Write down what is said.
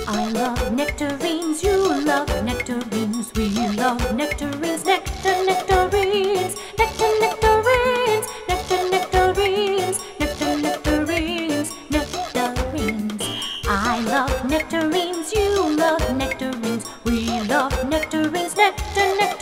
I love nectarines, you love nectarines, we love nectarines, nectar, nectarines, nectar, nectarines, nectar, nectarines, nectar, nectarines, nectarines. I love nectarines, you love nectarines, we love nectarines, nectar, nectarines.